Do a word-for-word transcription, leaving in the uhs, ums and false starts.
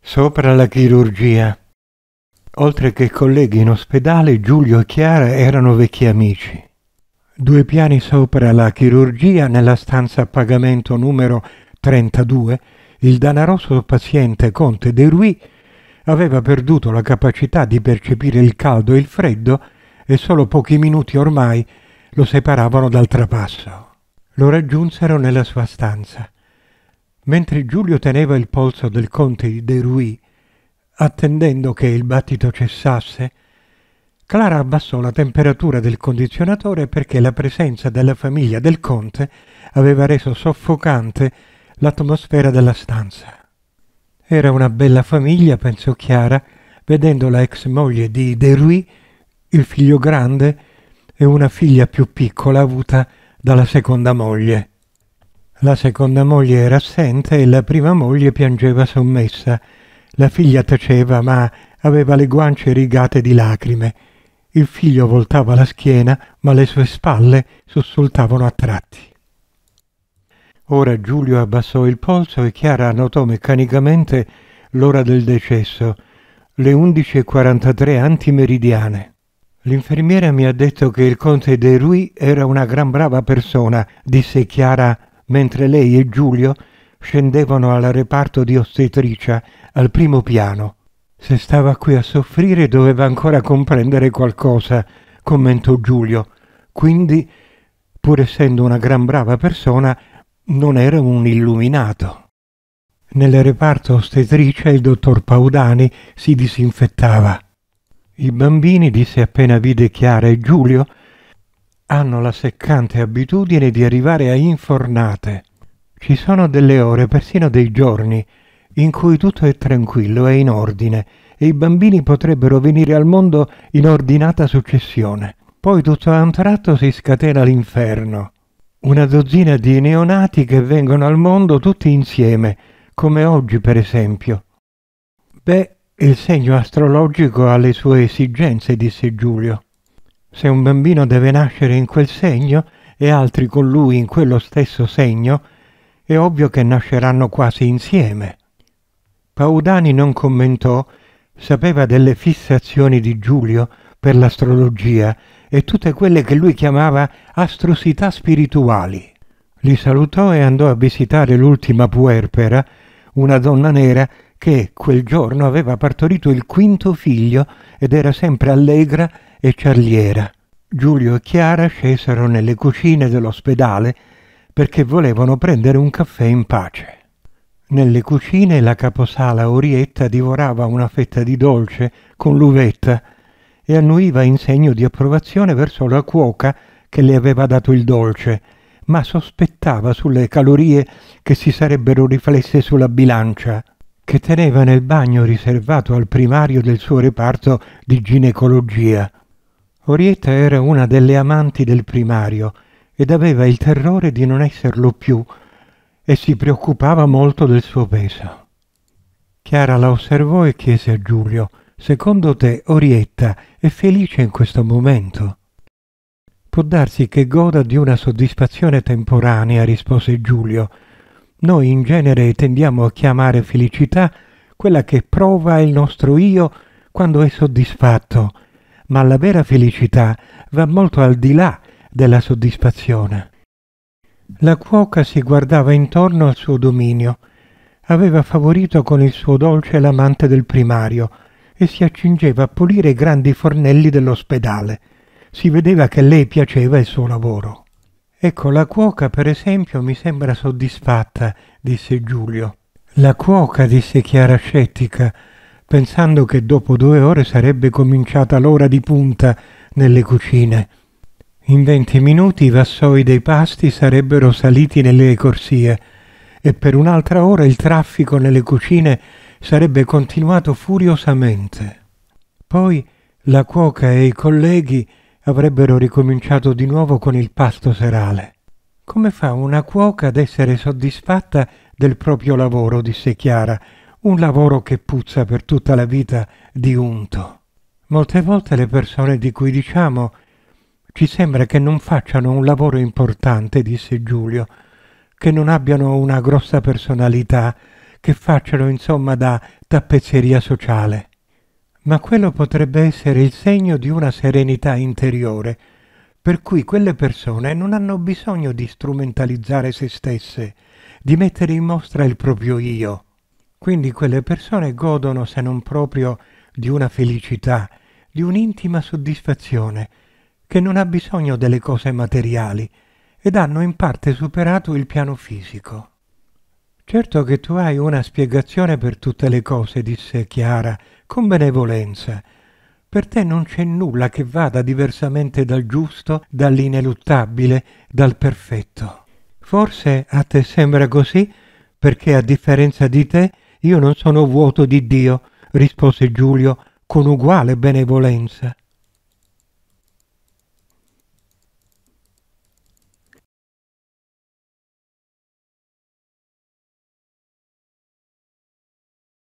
Sopra la chirurgia. Oltre che colleghi in ospedale, Giulio e Chiara erano vecchi amici. Due piani sopra la chirurgia, nella stanza a pagamento numero trentadue, il danaroso paziente Conte de Ruy aveva perduto la capacità di percepire il caldo e il freddo e solo pochi minuti ormai lo separavano dal trapasso. Lo raggiunsero nella sua stanza. Mentre Giulio teneva il polso del conte de Ruy, attendendo che il battito cessasse, Clara abbassò la temperatura del condizionatore perché la presenza della famiglia del conte aveva reso soffocante l'atmosfera della stanza. Era una bella famiglia, pensò Chiara, vedendo la ex moglie di de Ruy, il figlio grande e una figlia più piccola avuta dalla seconda moglie. La seconda moglie era assente e la prima moglie piangeva sommessa. La figlia taceva, ma aveva le guance rigate di lacrime. Il figlio voltava la schiena, ma le sue spalle sussultavano a tratti. Ora Giulio abbassò il polso e Chiara annotò meccanicamente l'ora del decesso, le undici e quarantatré antimeridiane. L'infermiera mi ha detto che il conte de Ruy era una gran brava persona, disse Chiara mentre lei e Giulio scendevano al reparto di ostetricia al primo piano. Se stava qui a soffrire doveva ancora comprendere qualcosa, commentò Giulio. Quindi, pur essendo una gran brava persona, non era un illuminato. Nel reparto ostetricia il dottor Paudani si disinfettava. I bambini, disse appena vide Chiara e Giulio, hanno la seccante abitudine di arrivare a infornate. Ci sono delle ore, persino dei giorni, in cui tutto è tranquillo e in ordine e i bambini potrebbero venire al mondo in ordinata successione. Poi tutto a un tratto si scatena l'inferno. Una dozzina di neonati che vengono al mondo tutti insieme, come oggi per esempio. Beh, il segno astrologico ha le sue esigenze, disse Giulio. Se un bambino deve nascere in quel segno e altri con lui in quello stesso segno, è ovvio che nasceranno quasi insieme. Paudani non commentò, sapeva delle fissazioni di Giulio per l'astrologia e tutte quelle che lui chiamava astrosità spirituali. Li salutò e andò a visitare l'ultima puerpera, una donna nera che quel giorno aveva partorito il quinto figlio ed era sempre allegra e ciarliera. Giulio e Chiara scesero nelle cucine dell'ospedale perché volevano prendere un caffè in pace. Nelle cucine la caposala Orietta divorava una fetta di dolce con l'uvetta e annuiva in segno di approvazione verso la cuoca che le aveva dato il dolce, ma sospettava sulle calorie che si sarebbero riflesse sulla bilancia, che teneva nel bagno riservato al primario del suo reparto di ginecologia. Orietta era una delle amanti del primario ed aveva il terrore di non esserlo più e si preoccupava molto del suo peso. Chiara la osservò e chiese a Giulio: «Secondo te Orietta è felice in questo momento?» «Può darsi che goda di una soddisfazione temporanea», rispose Giulio. «Noi in genere tendiamo a chiamare felicità quella che prova il nostro io quando è soddisfatto, ma la vera felicità va molto al di là della soddisfazione». La cuoca si guardava intorno al suo dominio. Aveva favorito con il suo dolce l'amante del primario e si accingeva a pulire i grandi fornelli dell'ospedale. Si vedeva che a lei piaceva il suo lavoro. «Ecco, la cuoca, per esempio, mi sembra soddisfatta», disse Giulio. «La cuoca», disse Chiara scettica, pensando che dopo due ore sarebbe cominciata l'ora di punta nelle cucine. In venti minuti i vassoi dei pasti sarebbero saliti nelle corsie e per un'altra ora il traffico nelle cucine sarebbe continuato furiosamente. Poi la cuoca e i colleghi avrebbero ricominciato di nuovo con il pasto serale. «Come fa una cuoca ad essere soddisfatta del proprio lavoro?» disse Chiara. «Un lavoro che puzza per tutta la vita di unto. Molte volte le persone di cui diciamo ci sembra che non facciano un lavoro importante», disse Giulio, «che non abbiano una grossa personalità, che facciano insomma da tappezzeria sociale. Ma quello potrebbe essere il segno di una serenità interiore, per cui quelle persone non hanno bisogno di strumentalizzare se stesse, di mettere in mostra il proprio io. Quindi quelle persone godono, se non proprio di una felicità, di un'intima soddisfazione, che non ha bisogno delle cose materiali, ed hanno in parte superato il piano fisico. Certo che tu hai una spiegazione per tutte le cose, disse Chiara, con benevolenza. Per te non c'è nulla che vada diversamente dal giusto, dall'ineluttabile, dal perfetto. Forse a te sembra così, perché a differenza di te io non sono vuoto di Dio, rispose Giulio con uguale benevolenza.